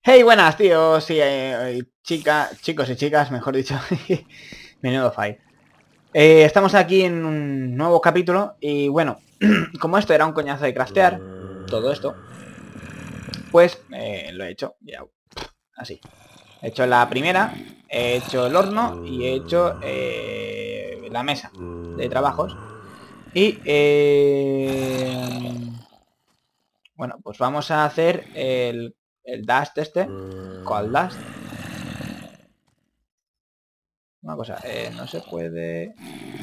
Hey, buenas, tíos y chicos y chicas, mejor dicho. Menudo fight. Estamos aquí en un nuevo capítulo y bueno, como esto era un coñazo de craftear, todo esto, pues lo he hecho, ya, así. He hecho la primera, he hecho el horno y he hecho la mesa de trabajos. Y bueno, pues vamos a hacer el dust este, coal dust. Una cosa, no se puede...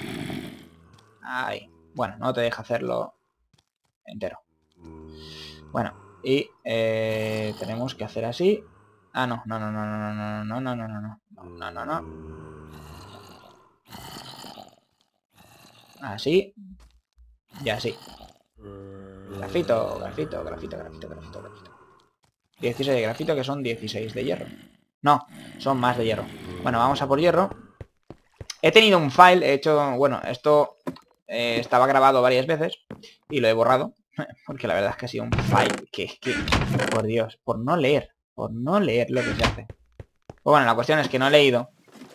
Ahí. Bueno, no te deja hacerlo entero. Bueno, y tenemos que hacer así. Ah, no, no, no, no, no, no, no, no, no, no, no, no, no, no. Así y así. Grafito, grafito, grafito, grafito, grafito, grafito. 16 de grafito, que son 16 de hierro. No, son más de hierro. Bueno, vamos a por hierro. He tenido un file, he hecho... Bueno, esto estaba grabado varias veces y lo he borrado. Porque la verdad es que ha sido un file que... Por Dios, por no leer lo que se hace. Pues bueno, la cuestión es que no he leído.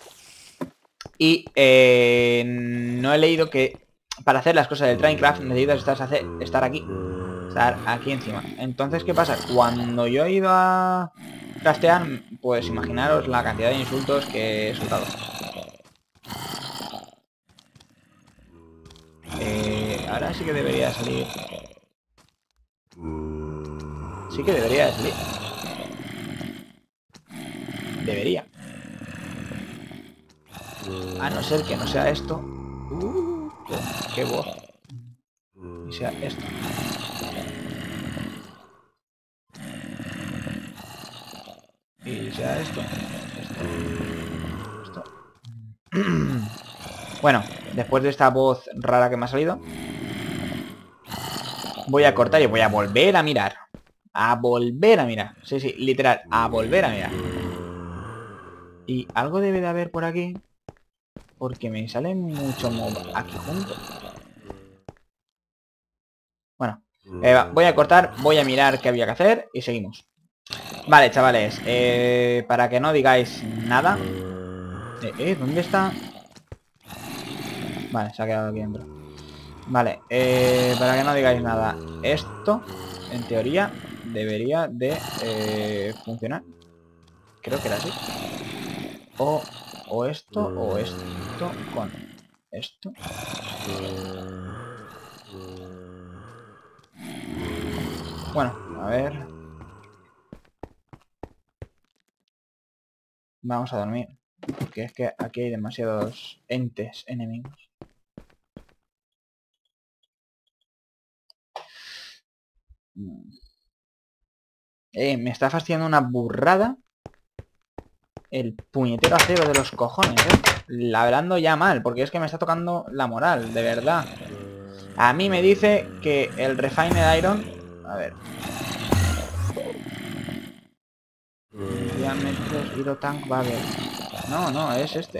Y no he leído que para hacer las cosas del Traincraft necesitas estar aquí. Estar aquí encima. Entonces, ¿qué pasa? Cuando yo he ido a craftear, pues imaginaros la cantidad de insultos que he soltado. Ahora sí que debería salir. Sí que debería salir. Debería. A no ser que no sea esto. Qué voz. Y sea esto. Y sea esto. Esto. Bueno, después de esta voz rara que me ha salido, voy a cortar y voy a volver a mirar. A volver a mirar. Sí, sí, literal, a volver a mirar. Y algo debe de haber por aquí, porque me sale mucho mob aquí junto. Bueno, voy a cortar, voy a mirar qué había que hacer y seguimos. Vale, chavales, para que no digáis nada. ¿Dónde está? Vale, se ha quedado aquí dentro. Vale, para que no digáis nada. Esto, en teoría, debería de funcionar. Creo que era así. O esto con esto. Bueno, a ver. Vamos a dormir. Porque es que aquí hay demasiados entes enemigos. Me está fastidiando una burrada el puñetero acero de los cojones, Hablando ya mal, porque es que me está tocando la moral, de verdad. A mí me dice que el Refined Iron... A ver. Diámetros Hero Tank Bagger. No, no, es este.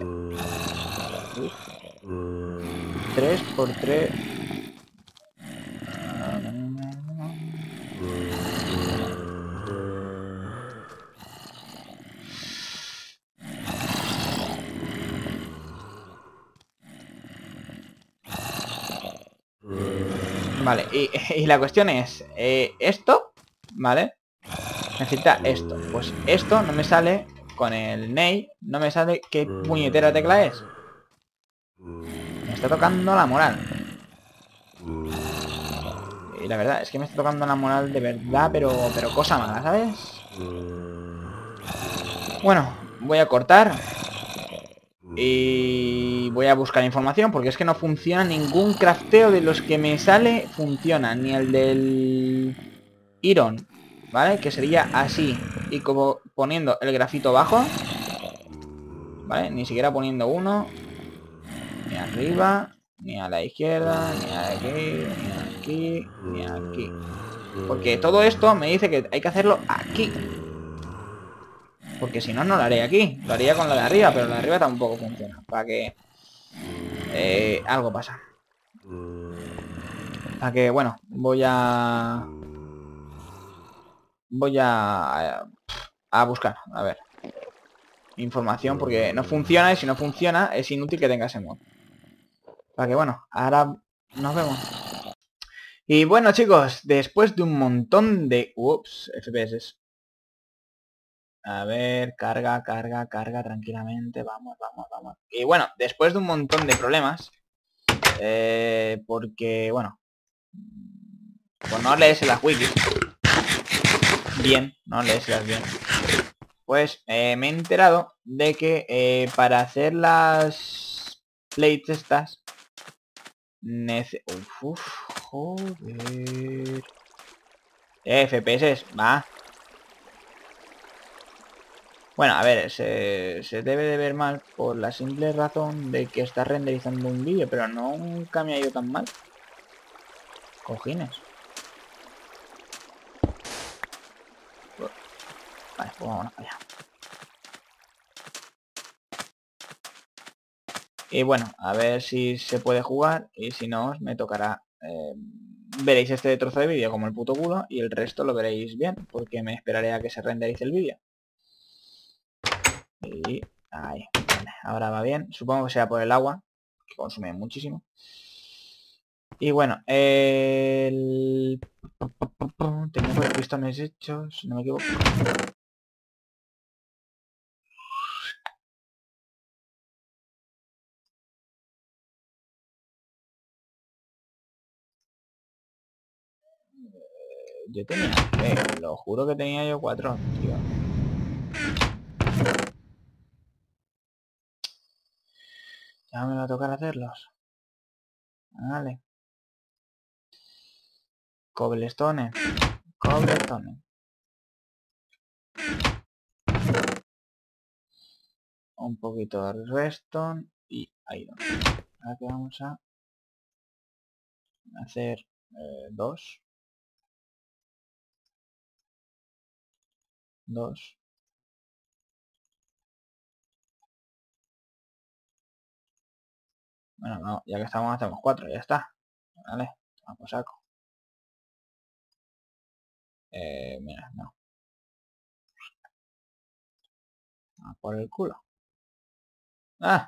3 por 3. Vale, y la cuestión es, esto, ¿vale? Necesita esto. Pues esto no me sale con el Ney, no me sale qué puñetera tecla es. Me está tocando la moral. Y la verdad es que me está tocando la moral de verdad, pero cosa mala, ¿sabes? Bueno, voy a cortar. Y voy a buscar información porque es que no funciona ningún crafteo de los que me sale. Funciona, ni el del Iron, ¿vale? Que sería así. Y como poniendo el grafito abajo, ¿vale? Ni siquiera poniendo uno. Ni arriba, ni a la izquierda, ni aquí, ni aquí, ni aquí. Porque todo esto me dice que hay que hacerlo aquí. Porque si no, no lo haré aquí. Lo haría con la de arriba, pero la de arriba tampoco funciona. Para que... algo pasa. Para que, bueno, voy a... a buscar, a ver. Información, porque no funciona y si no funciona es inútil que tenga ese mod. Para que bueno, ahora nos vemos. Y bueno chicos, después de un montón de... Ups, FPS. A ver, carga, carga, carga tranquilamente. Vamos, vamos, vamos. Y bueno, después de un montón de problemas. Porque, bueno. Pues no lees las wikis. Bien, no lees las bien. Pues me he enterado de que para hacer las plates estas... joder. FPS, va. Bueno, a ver, se debe de ver mal por la simple razón de que está renderizando un vídeo, pero nunca me ha ido tan mal. Cojines. Vale, pues vámonos para allá. Y bueno, a ver si se puede jugar y si no, me tocará... veréis este trozo de vídeo como el puto culo y el resto lo veréis bien, porque me esperaré a que se renderice el vídeo. Y ahí, vale, ahora va bien. Supongo que sea por el agua, que consume muchísimo. Y bueno, tengo los pistones hechos, si no me equivoco. Yo tenía, lo juro que tenía yo 4, tío. Ya me va a tocar hacerlos. Vale. Cobblestone. Cobblestone. Un poquito de redstone y ahí va. Ahora que vamos a hacer 2. 2. Bueno, no, ya que estamos hacemos 4, ya está. Vale, vamos a saco. Mira, no. A por el culo. ¡Ah!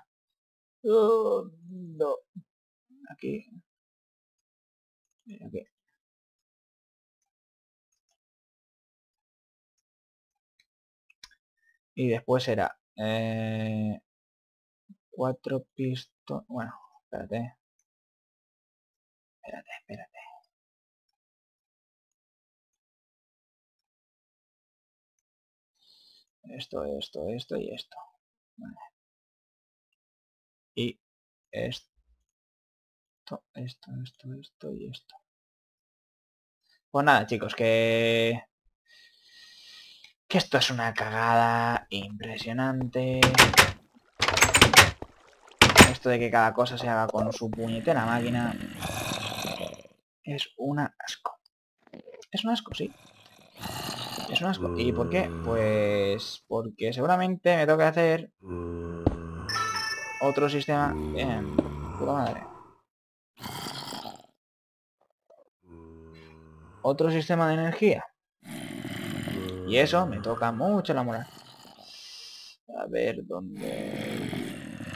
No. Aquí. Aquí. Y después era 4 pistones. Bueno, espérate. Espérate, espérate. Esto y esto. Vale. Y esto, esto y esto. Pues nada, chicos, que esto es una cagada impresionante. Esto de que cada cosa se haga con su puñetera máquina es un asco. Es un asco, sí. Es un asco. ¿Y por qué? Pues porque seguramente me toca hacer otro sistema. Bien, puta madre. Otro sistema de energía. Y eso me toca mucho la moral. A ver dónde...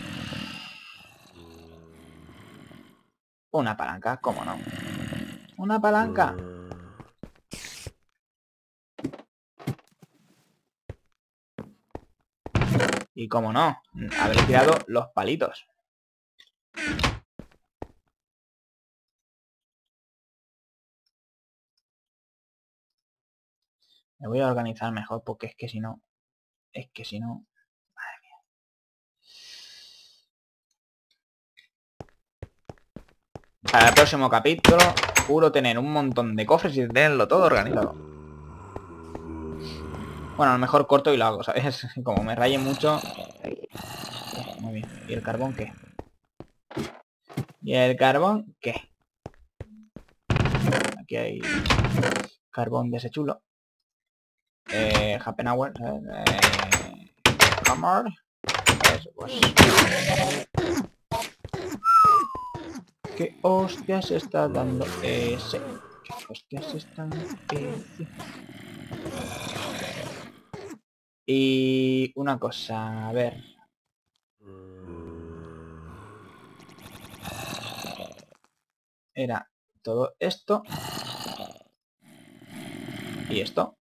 Una palanca, ¿cómo no? Una palanca. Y cómo no, habré tirado los palitos. Me voy a organizar mejor porque es que si no... Madre mía. Para el próximo capítulo, juro tener un montón de cofres y tenerlo todo organizado. Bueno, a lo mejor corto y lo hago, ¿sabes? Como me raye mucho... Muy bien. ¿Y el carbón qué? ¿Y el carbón qué? Aquí hay carbón de ese chulo. Happenauer. Hammer. Eso, pues. ¿Qué hostias está dando ese? ¿Qué hostias está dando ese? Y una cosa, a ver. Era todo esto. Y esto.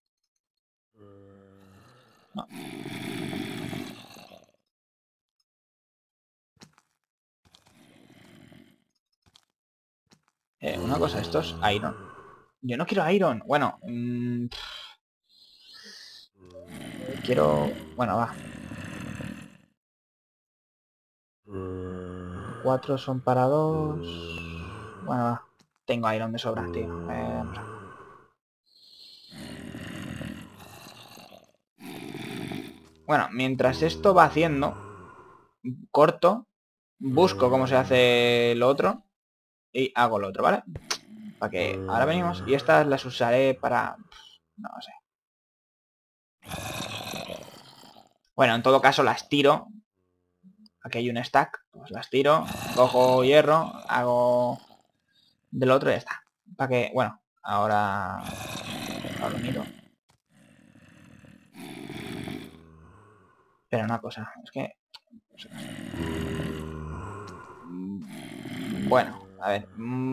No. Una cosa, esto es iron. Yo no quiero iron. Bueno, quiero... Bueno, va. 4 son para 2. Bueno, va. Tengo iron de sobra, tío. Vamos a... Bueno, mientras esto va haciendo, corto, busco cómo se hace lo otro y hago lo otro, ¿vale? Para que ahora venimos y estas las usaré para... No sé. Bueno, en todo caso las tiro. Aquí hay un stack, pues las tiro, cojo hierro, hago del otro y ya está. Para que, bueno, ahora lo miro. Pero una cosa, es que... Bueno, a ver.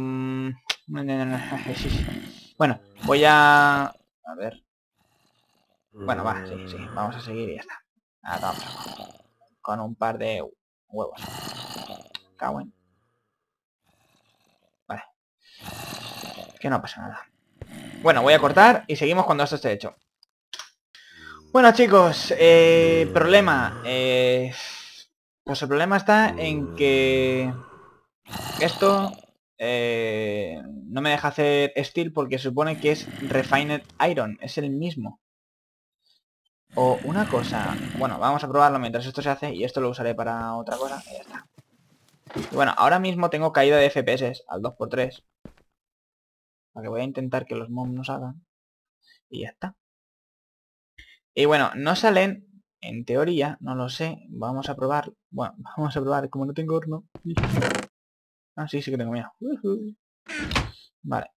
Bueno, voy a... A ver. Bueno, va, sí, sí. Vamos a seguir y ya está. Ahora vamos con un par de huevos. Cago en... Vale. Que no pasa nada. Bueno, voy a cortar y seguimos cuando esto esté hecho. Bueno, chicos, problema. Pues el problema está en que esto no me deja hacer steel porque supone que es refined iron, es el mismo. O una cosa, bueno, vamos a probarlo mientras esto se hace y esto lo usaré para otra cosa y ya está. Y bueno, ahora mismo tengo caída de FPS al 2×3. Para que voy a intentar que los mobs no salgan. Y ya está. Y bueno, no salen, en teoría, no lo sé. Vamos a probar. Bueno, vamos a probar, como no tengo horno. Ah, sí, sí que tengo miedo. Vale.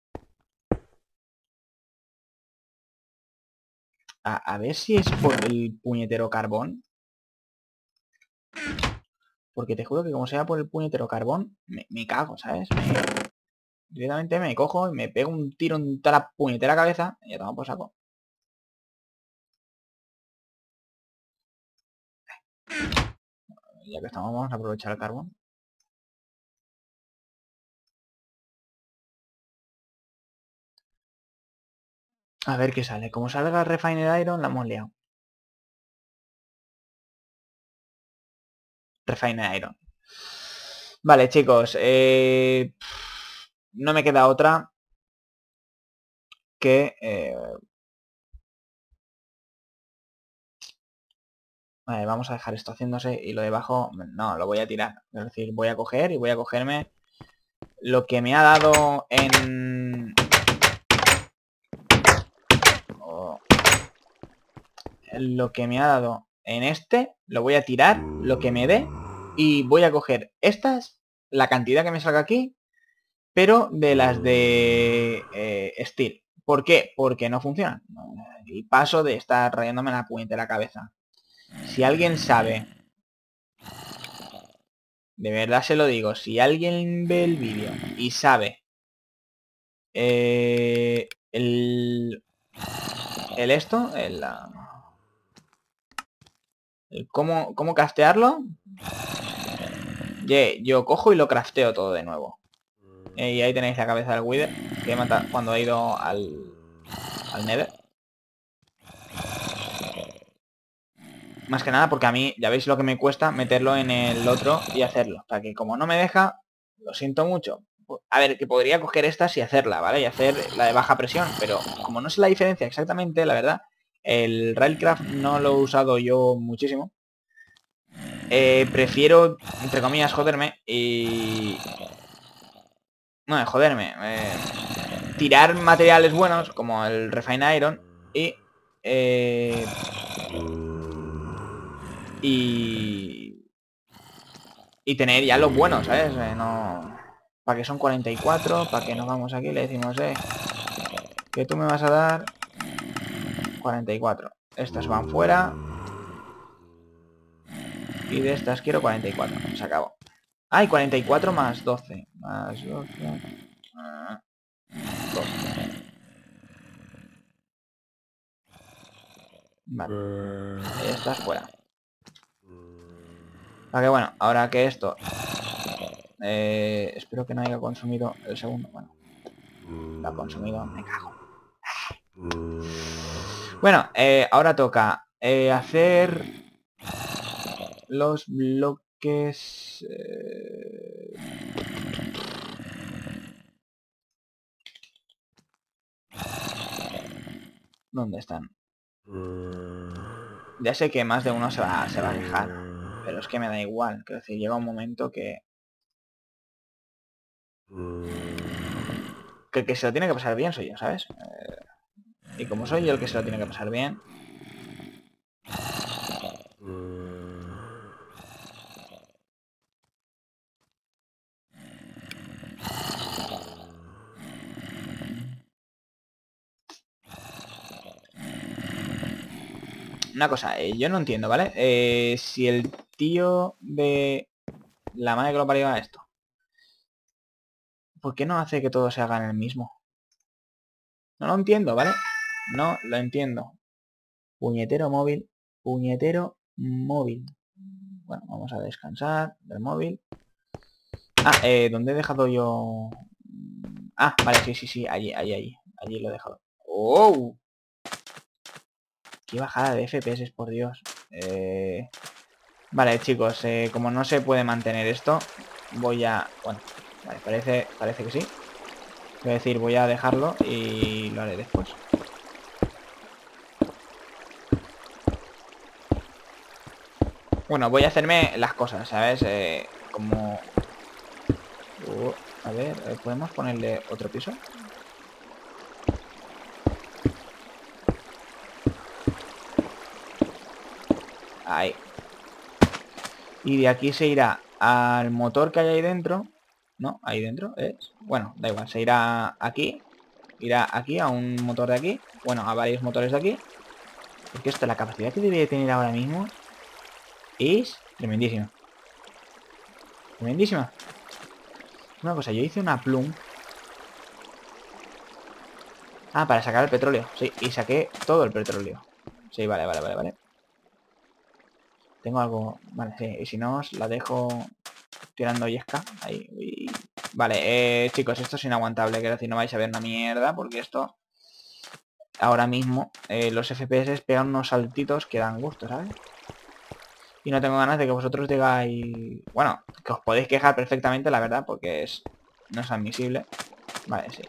A ver si es por el puñetero carbón. Porque te juro que como sea por el puñetero carbón, me cago, ¿sabes? Directamente me cojo y me pego un tiro en toda la puñetera cabeza y ya toma por saco. Ya que estamos, vamos a aprovechar el carbón. A ver qué sale. Como salga el Refined Iron, la hemos liado. Refined Iron. Vale, chicos. No me queda otra que... Vale, vamos a dejar esto haciéndose y lo de abajo... No, lo voy a tirar. Es decir, voy a coger y voy a cogerme lo que me ha dado en... Lo que me ha dado en este, lo voy a tirar, lo que me dé, y voy a coger estas, la cantidad que me salga aquí, pero de las de Steel. ¿Por qué? Porque no funcionan. Y paso de estar rayándome la puñetera cabeza. Si alguien sabe, de verdad se lo digo, si alguien ve el vídeo y sabe el esto, el cómo castearlo, yo cojo y lo crafteo todo de nuevo. Y ahí tenéis la cabeza del Wither, que mata cuando ha ido al Nether. Más que nada porque a mí, ya veis lo que me cuesta meterlo en el otro y hacerlo. O sea que como no me deja, lo siento mucho. A ver, que podría coger estas y hacerla, ¿vale? Y hacer la de baja presión, pero como no sé la diferencia exactamente, la verdad, el Railcraft no lo he usado yo muchísimo. Prefiero, entre comillas, joderme y... No, joderme. Tirar materiales buenos, como el Refine Iron, y... y tener ya los buenos, ¿sabes? No... ¿Para que son 44? ¿Para que nos vamos aquí? Le decimos, que tú me vas a dar 44. Estas van fuera. Y de estas quiero 44. Se acabó. ¡Ay! 44 más 12. Más 12. 12. Vale. Estas fuera. Vale, bueno, ahora que esto... espero que no haya consumido el segundo. Bueno, lo ha consumido, me cago. Bueno, ahora toca hacer los bloques... ¿Dónde están? Ya sé que más de uno se va a quejar, pero es que me da igual. Quiero decir, llega un momento que el que se lo tiene que pasar bien soy yo, ¿sabes? Y como soy yo el que se lo tiene que pasar bien... Una cosa, yo no entiendo, ¿vale? Si el tío de la madre que lo parió a esto, ¿por qué no hace que todo se haga en el mismo? No lo entiendo, ¿vale? No lo entiendo. Puñetero móvil. Puñetero móvil. Bueno, vamos a descansar del móvil. Ah, ¿dónde he dejado yo? Ah, vale, sí. Allí lo he dejado. ¡Oh! Qué bajada de FPS, por Dios. Vale, chicos, como no se puede mantener esto, voy a... Bueno, vale, parece que sí. Voy a decir, voy a dejarlo y lo haré después. Bueno, voy a hacerme las cosas, ¿sabes? Como... a ver, ¿podemos ponerle otro piso? Ahí. Y de aquí se irá al motor que hay ahí dentro. ¿No? Ahí dentro es... Bueno, da igual, se irá aquí. Irá aquí a un motor de aquí. Bueno, a varios motores de aquí. Porque esto, la capacidad que debería tener ahora mismo es tremendísima. Tremendísima. Una cosa, yo hice una plum. Ah, para sacar el petróleo. Sí, y saqué todo el petróleo. Sí, vale. Tengo algo... Vale, sí. Y si no, os la dejo tirando yesca. Ahí. Uy. Vale, chicos, esto es inaguantable. Quiero decir, no vais a ver una mierda. Porque esto... Ahora mismo, los FPS pegan unos saltitos que dan gusto, ¿sabes? Y no tengo ganas de que vosotros digáis... Bueno, que os podéis quejar perfectamente, la verdad, porque es... No es admisible. Vale, sí.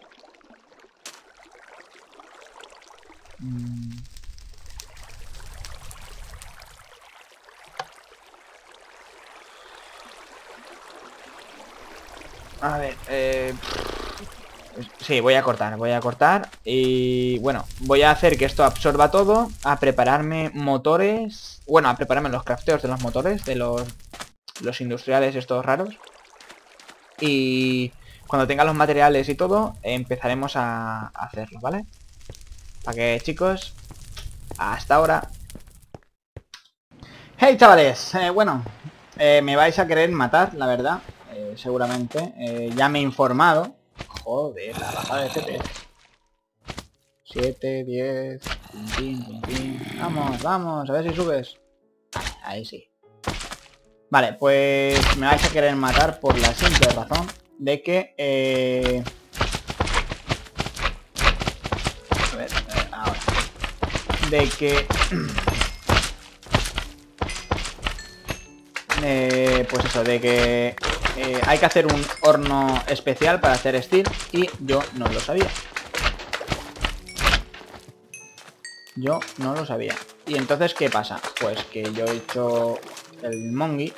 A ver, sí, voy a cortar y bueno, voy a hacer que esto absorba todo, a prepararme motores, bueno, a prepararme los crafteos de los motores, de los industriales estos raros. Y cuando tenga los materiales y todo, empezaremos a hacerlo, ¿vale? Para que, chicos, hasta ahora. Hey, chavales, bueno, me vais a querer matar, la verdad, seguramente. Ya me he informado. Joder, la bajada de FPS. 7, 10, pin. Vamos, a ver si subes. Ahí sí. Vale, pues me vais a querer matar por la simple razón de que... A ver, ahora. De que... pues eso, de que hay que hacer un horno especial para hacer steel y yo no lo sabía. Yo no lo sabía. Y entonces, ¿qué pasa? Pues que yo he hecho el Mongi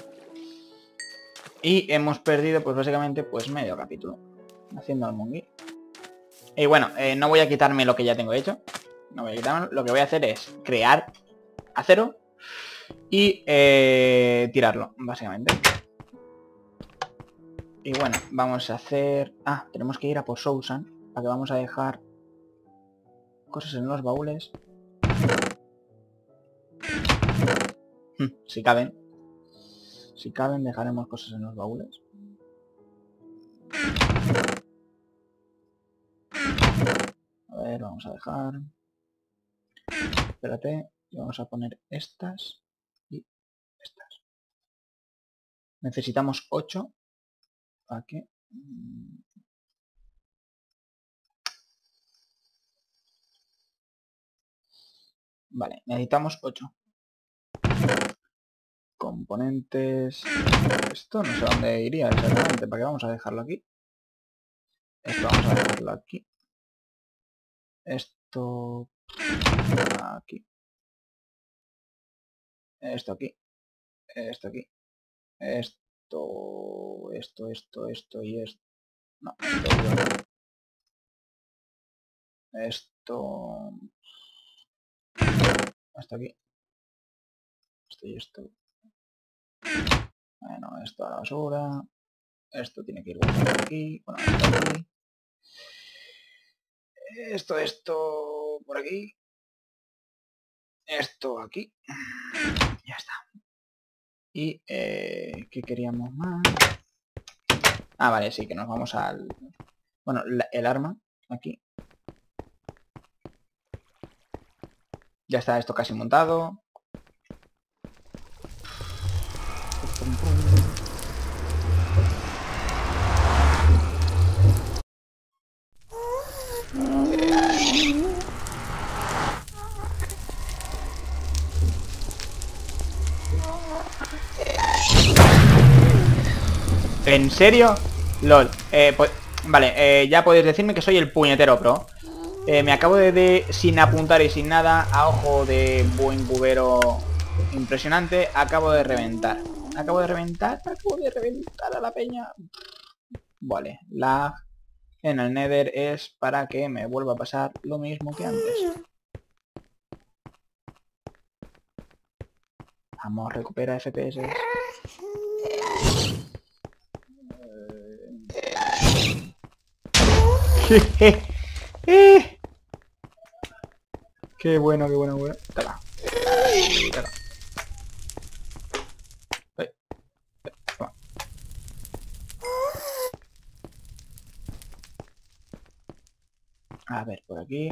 y hemos perdido, pues básicamente, pues medio capítulo haciendo el Mongi. Y bueno, no voy a quitarme lo que ya tengo hecho. No voy a quitarme. Lo que voy a hacer es crear acero y tirarlo, básicamente. Y bueno, vamos a hacer... Ah, tenemos que ir a por Sousan, para que vamos a dejar cosas en los baúles. Si caben. Si caben, dejaremos cosas en los baúles. A ver, vamos a dejar. Espérate. Y vamos a poner estas y estas. Necesitamos 8. ¿Para qué? Vale, necesitamos 8. Componentes. Esto no sé dónde iría exactamente. ¿Para qué vamos a dejarlo aquí? Esto vamos a dejarlo aquí. Esto aquí. Esto aquí. Esto aquí. Esto y esto. No, esto. Hasta aquí. Esto y esto. Bueno, esto a la basura. Esto tiene que ir por aquí. Bueno, esto aquí. Esto por aquí. Esto aquí. Ya está. Y ¿qué queríamos más? Ah, vale, sí, que nos vamos al... Bueno, el arma aquí. Ya está esto casi montado. ¿En serio? LOL. Pues, vale, ya podéis decirme que soy el puñetero pro. Me acabo de, sin apuntar y sin nada, a ojo de buen cubero impresionante, acabo de reventar. Acabo de reventar a la peña. Vale, lag en el Nether es para que me vuelva a pasar lo mismo que antes. Vamos, recupera FPS. Qué bueno, qué bueno, bueno. Tala. Tala. Toma. A ver, por aquí.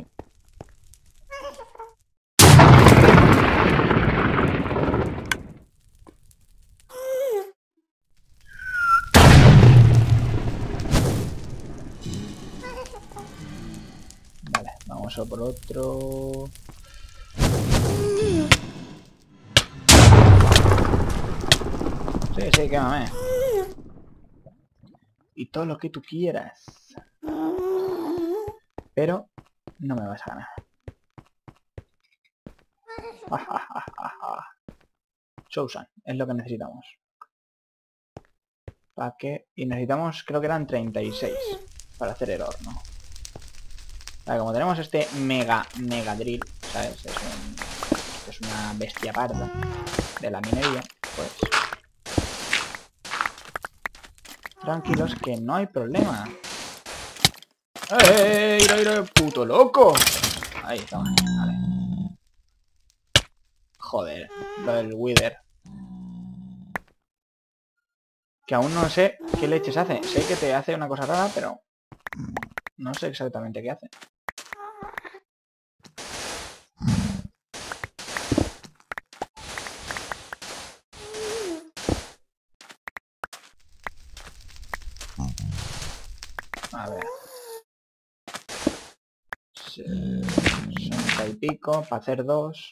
Vale, vamos a por otro. Sí, quémame. Y todo lo que tú quieras. Pero no me vas a ganar. Chosen, es lo que necesitamos. ¿Para qué? Y necesitamos, creo que eran 36 para hacer el horno. Vale, como tenemos este mega drill, ¿sabes? Es una bestia parda de la minería, pues... Tranquilos que no hay problema. ¡Eh! ¡Ira, puto loco! Ahí estamos, vale. Joder, lo del Wither. Que aún no sé qué leches hace. Sé que te hace una cosa rara, pero... no sé exactamente qué hace. A ver. 60 y pico para hacer 2.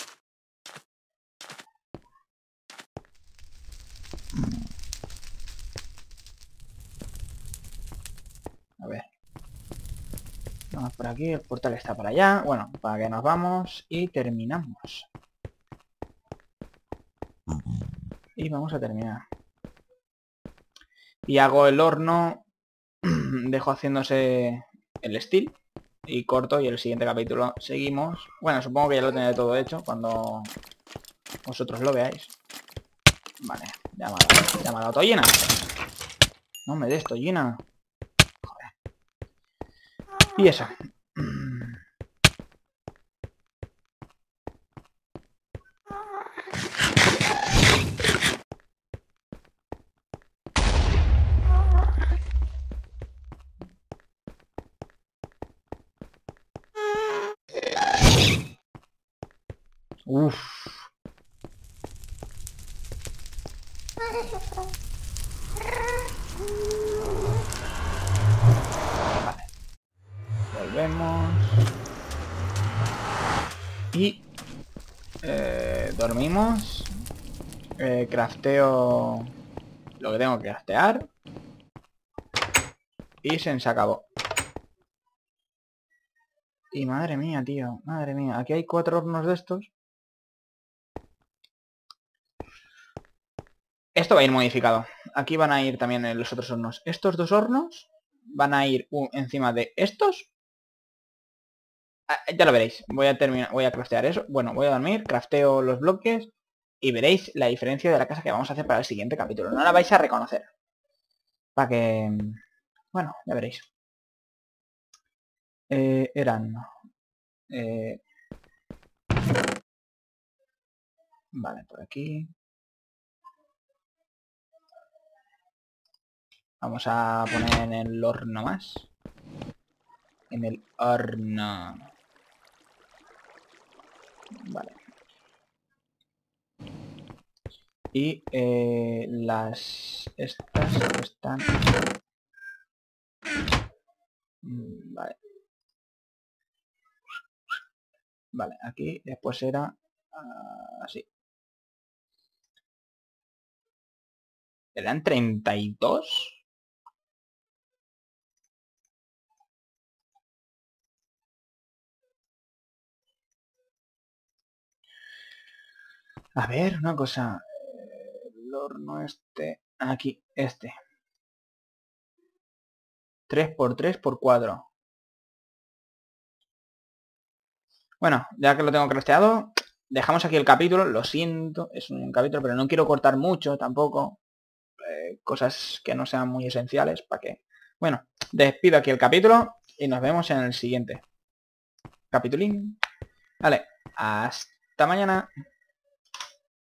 A ver. Vamos por aquí, el portal está para allá. Bueno, para que nos vamos y terminamos. Y vamos a terminar. Y hago el horno. Dejo haciéndose el steel. Y corto y el siguiente capítulo seguimos. Bueno, supongo que ya lo tendré todo hecho cuando vosotros lo veáis. Vale, ya me ha dado tollina. No me des tollina. Joder. Y eso. Uf. Vale. Volvemos. Y... dormimos. Crafteo lo que tengo que craftear. Y se acabó. Y madre mía, tío. Madre mía. Aquí hay 4 hornos de estos. Esto va a ir modificado. Aquí van a ir también los otros hornos. Estos 2 hornos van a ir encima de estos. Ya lo veréis. Voy a terminar. Voy a craftear eso. Bueno, voy a dormir. Crafteo los bloques. Y veréis la diferencia de la casa que vamos a hacer para el siguiente capítulo. No la vais a reconocer. Para que... Bueno, ya veréis. Eran... Vale, por aquí. Vamos a poner en el horno más. En el horno. Vale. Y estas están... Vale. Vale, aquí después era así. ¿Eran 32? A ver, una cosa. El horno este... Aquí, este. 3x3x4. Bueno, ya que lo tengo crafteado, dejamos aquí el capítulo. Lo siento, es un capítulo, pero no quiero cortar mucho tampoco. Cosas que no sean muy esenciales, para que... Bueno, despido aquí el capítulo y nos vemos en el siguiente capitulín. Vale, hasta mañana.